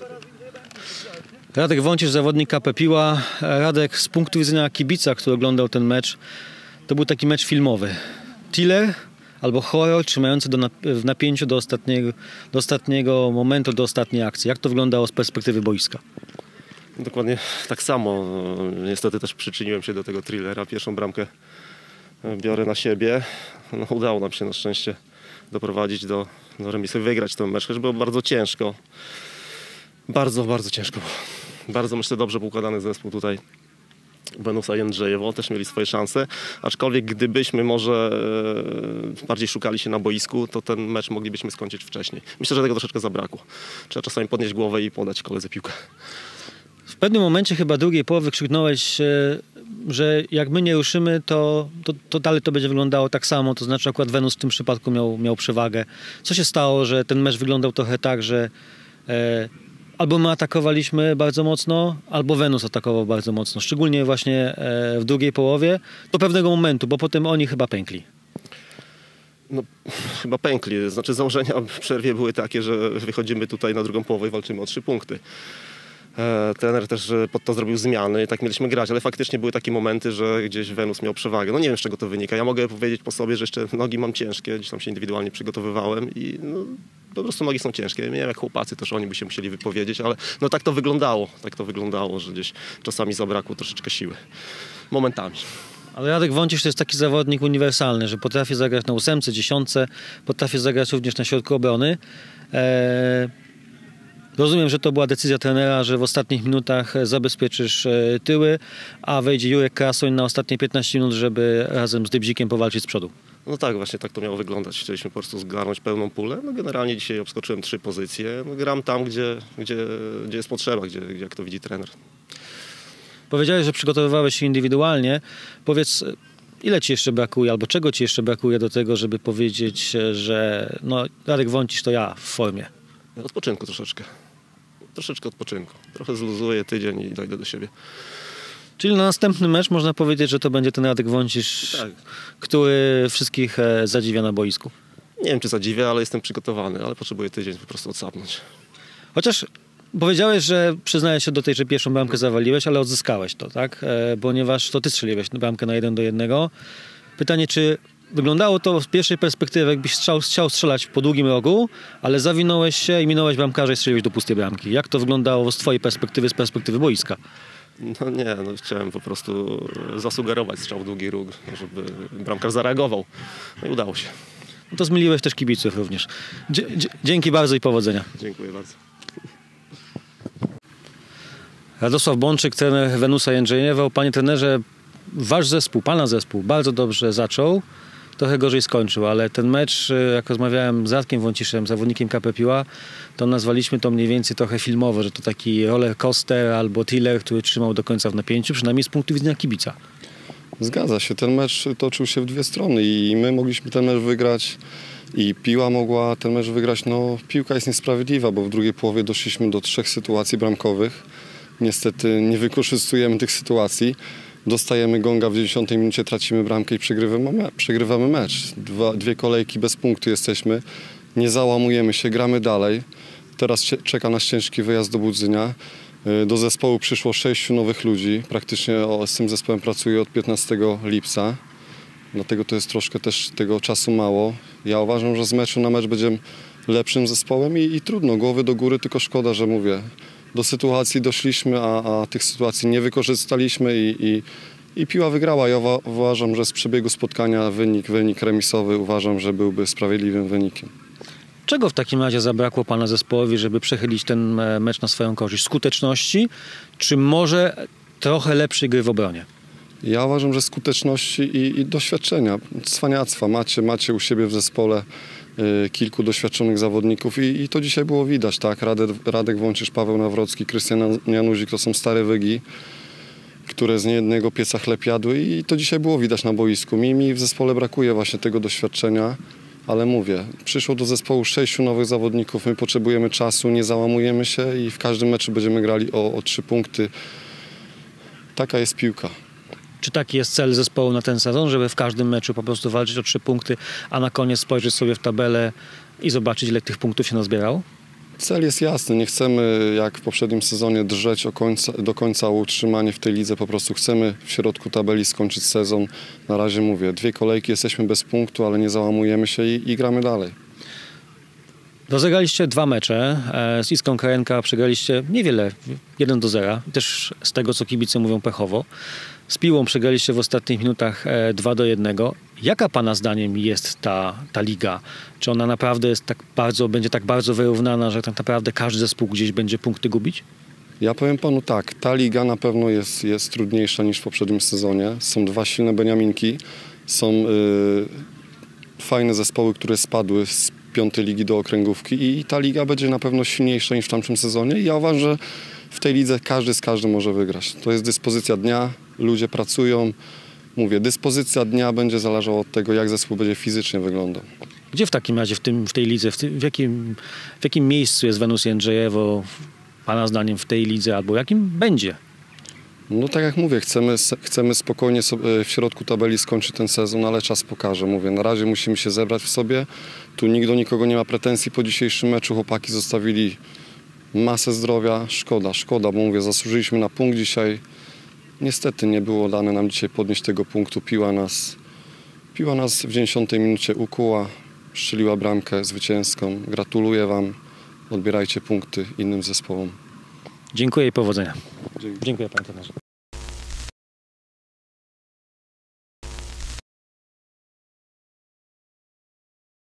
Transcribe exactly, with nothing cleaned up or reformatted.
Radek Wącisz, zawodnik K P Piła. Radek, z punktu widzenia kibica, który oglądał ten mecz, to był taki mecz filmowy. Thriller albo horror trzymający do nap w napięciu do ostatniego, do ostatniego momentu, do ostatniej akcji. Jak to wyglądało z perspektywy boiska? Dokładnie tak samo. Niestety też przyczyniłem się do tego thrillera. Pierwszą bramkę biorę na siebie. No, udało nam się na szczęście doprowadzić do, do remisu, wygrać ten mecz, chociaż było bardzo ciężko. Bardzo, bardzo ciężko. Bardzo, myślę, dobrze poukładany zespół tutaj. Wenusa i Jędrzejewo też mieli swoje szanse, aczkolwiek gdybyśmy może bardziej szukali się na boisku, to ten mecz moglibyśmy skończyć wcześniej. Myślę, że tego troszeczkę zabrakło. Trzeba czasami podnieść głowę i podać koledze piłkę. W pewnym momencie chyba drugiej połowy krzyknąłeś, że jak my nie ruszymy, to, to, to dalej to będzie wyglądało tak samo. To znaczy akurat Wenus w tym przypadku miał, miał przewagę. Co się stało, że ten mecz wyglądał trochę tak, że e, albo my atakowaliśmy bardzo mocno, albo Wenus atakował bardzo mocno. Szczególnie właśnie e, w drugiej połowie do pewnego momentu, bo potem oni chyba pękli. No, chyba pękli. Znaczy założenia w przerwie były takie, że wychodzimy tutaj na drugą połowę i walczymy o trzy punkty. E, trener też pod to zrobił zmiany i tak mieliśmy grać, ale faktycznie były takie momenty, że gdzieś Wenus miał przewagę. No nie wiem, z czego to wynika. Ja mogę powiedzieć po sobie, że jeszcze nogi mam ciężkie, gdzieś tam się indywidualnie przygotowywałem i no, po prostu nogi są ciężkie. Nie wiem, jak chłopacy też oni by się musieli wypowiedzieć, ale no tak to wyglądało. Tak to wyglądało, że gdzieś czasami zabrakło troszeczkę siły. Momentami. Ale Radek Wącisz to jest taki zawodnik uniwersalny, że potrafi zagrać na ósemce, dziesiątce, potrafi zagrać również na środku obrony. Eee... Rozumiem, że to była decyzja trenera, że w ostatnich minutach zabezpieczysz tyły, a wejdzie Jurek Krasoń na ostatnie piętnaście minut, żeby razem z Dybzikiem powalczyć z przodu. No tak, właśnie tak to miało wyglądać. Chcieliśmy po prostu zgarnąć pełną pulę. No generalnie dzisiaj obskoczyłem trzy pozycje. No gram tam, gdzie, gdzie, gdzie jest potrzeba, gdzie, gdzie jak to widzi trener. Powiedziałeś, że przygotowywałeś się indywidualnie. Powiedz, ile ci jeszcze brakuje, albo czego ci jeszcze brakuje do tego, żeby powiedzieć, że no, Radek Wącisz to ja w formie? Odpoczynku troszeczkę. Troszeczkę odpoczynku. Trochę zluzuję tydzień i dojdę do siebie. Czyli na następny mecz można powiedzieć, że to będzie ten Radek Wącisz, tak, który wszystkich zadziwia na boisku. Nie wiem, czy zadziwia, ale jestem przygotowany, ale potrzebuję tydzień po prostu odsapnąć. Chociaż powiedziałeś, że przyznajesz się do tej, że pierwszą bramkę zawaliłeś, ale odzyskałeś to, tak? E, ponieważ to ty strzeliłeś bramkę na jeden do jednego. Pytanie, czy wyglądało to z pierwszej perspektywy, jakbyś strzał, chciał strzelać po długim rogu, ale zawinąłeś się i minąłeś bramkarza i strzeliłeś do pustej bramki. Jak to wyglądało z twojej perspektywy, z perspektywy boiska? No nie, no chciałem po prostu zasugerować strzał w długi róg, żeby bramkarz zareagował. No i udało się. No to zmyliłeś też kibiców również. Dzie dzięki bardzo i powodzenia. Dziękuję bardzo. Radosław Bączyk, trener Wenusa Jędrzejewo. Panie trenerze, wasz zespół, pana zespół bardzo dobrze zaczął, trochę gorzej skończył, ale ten mecz, jak rozmawiałem z Radkiem Wąciszem, zawodnikiem K P Piła, to nazwaliśmy to mniej więcej trochę filmowo, że to taki roller coaster albo thriller, który trzymał do końca w napięciu, przynajmniej z punktu widzenia kibica. Zgadza się, ten mecz toczył się w dwie strony i my mogliśmy ten mecz wygrać i Piła mogła ten mecz wygrać. No, piłka jest niesprawiedliwa, bo w drugiej połowie doszliśmy do trzech sytuacji bramkowych. Niestety nie wykorzystujemy tych sytuacji. Dostajemy gonga w dziewięćdziesiątej minucie, tracimy bramkę i przegrywamy, me przegrywamy mecz. Dwa, dwie kolejki bez punktu jesteśmy. Nie załamujemy się, gramy dalej. Teraz czeka nas ciężki wyjazd do Budzynia. Do zespołu przyszło sześciu nowych ludzi. Praktycznie z tym zespołem pracuję od piętnastego lipca. Dlatego to jest troszkę też tego czasu mało. Ja uważam, że z meczu na mecz będziemy lepszym zespołem i, i trudno, głowy do góry, tylko szkoda, że mówię. Do sytuacji doszliśmy, a, a tych sytuacji nie wykorzystaliśmy i, i, i Piła wygrała. Ja uważam, że z przebiegu spotkania wynik, wynik remisowy uważam, że byłby sprawiedliwym wynikiem. Czego w takim razie zabrakło pana zespołowi, żeby przechylić ten mecz na swoją korzyść? Skuteczności, czy może trochę lepszej gry w obronie? Ja uważam, że skuteczności i, i doświadczenia, cwaniactwa. Macie, macie u siebie w zespole y, kilku doświadczonych zawodników i, i to dzisiaj było widać, tak? Radek, Radek Wącisz, Paweł Nawrocki, Krystian Januzik to są stare wygi, które z niejednego pieca chleb jadły i to dzisiaj było widać na boisku. Mi, mi w zespole brakuje właśnie tego doświadczenia. Ale mówię, przyszło do zespołu sześciu nowych zawodników, my potrzebujemy czasu, nie załamujemy się i w każdym meczu będziemy grali o, o trzy punkty. Taka jest piłka. Czy taki jest cel zespołu na ten sezon, żeby w każdym meczu po prostu walczyć o trzy punkty, a na koniec spojrzeć sobie w tabelę i zobaczyć, ile tych punktów się nazbierało? Cel jest jasny, nie chcemy jak w poprzednim sezonie drżeć o końca, do końca o utrzymanie w tej lidze, po prostu chcemy w środku tabeli skończyć sezon. Na razie mówię, dwie kolejki, jesteśmy bez punktu, ale nie załamujemy się i, i gramy dalej. Rozegraliście dwa mecze, e, z Iskrą Krajenka przegraliście niewiele, jeden do zera, też z tego co kibice mówią pechowo. Z Piłą przegraliście w ostatnich minutach e, dwa do jednego. Jaka pana zdaniem jest ta, ta liga? Czy ona naprawdę jest tak bardzo, będzie tak bardzo wyrównana, że tak naprawdę każdy zespół gdzieś będzie punkty gubić? Ja powiem panu tak, ta liga na pewno jest, jest trudniejsza niż w poprzednim sezonie. Są dwa silne beniaminki, są yy, fajne zespoły, które spadły z piątej ligi do okręgówki i ta liga będzie na pewno silniejsza niż w tamtym sezonie. I ja uważam, że w tej lidze każdy z każdym może wygrać. To jest dyspozycja dnia, ludzie pracują. Mówię, dyspozycja dnia będzie zależała od tego, jak zespół będzie fizycznie wyglądał. Gdzie w takim razie w, tym, w tej lidze, w, tym, w, jakim, w jakim miejscu jest Wenus Jędrzejewo pana zdaniem w tej lidze, albo jakim będzie? No tak jak mówię, chcemy, chcemy spokojnie sobie w środku tabeli skończyć ten sezon, ale czas pokaże. Mówię, na razie musimy się zebrać w sobie. Tu nikt do nikogo nie ma pretensji po dzisiejszym meczu. Chłopaki zostawili masę zdrowia. Szkoda, szkoda, bo mówię, zasłużyliśmy na punkt dzisiaj. Niestety nie było dane nam dzisiaj podnieść tego punktu. Piła nas, piła nas w dziewięćdziesiątej minucie ukuła, strzeliła bramkę zwycięską. Gratuluję wam. Odbierajcie punkty innym zespołom. Dziękuję i powodzenia. Dzięki. Dziękuję panie trenerze.